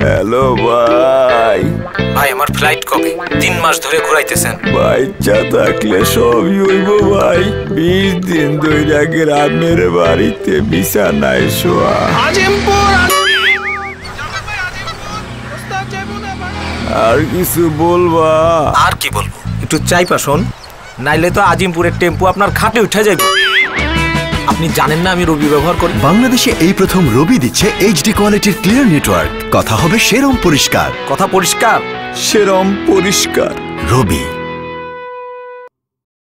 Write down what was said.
Hello ভাই। ভাই আমার ফ্লাইট কবে? 3 মাস ধরে ঘুরাইতেছেন। বাচ্চা থাকলে সবই হইব ভাই। 20 দিন ধইরা গ্রামের বাড়িতে বিছানায় শোয়া। আর কিছু বলবা? আর কি বলবো, একটু চাই পাশন, নাইলে তো আজিমপুরের টেম্পো আপনার খাটে উঠে যাইব। আপনি জানেন না আমি রবি ব্যবহার করি। বাংলাদেশে এই প্রথম রবি দিচ্ছে এইচডি কোয়ালিটির ক্লিয়ার নেটওয়ার্ক। কথা হবে সেরম পরিষ্কার। কথা পরিষ্কার, সেরম পরিষ্কার। রবি।